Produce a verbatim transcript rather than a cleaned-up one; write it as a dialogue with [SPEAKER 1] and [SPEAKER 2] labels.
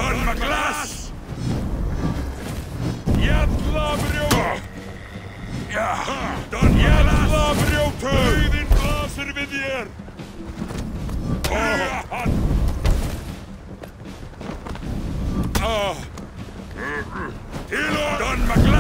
[SPEAKER 1] Donna glas! Jalla brjótur! Jalla brjótur! Dauðinn blasir við þér! Til og Donna glas!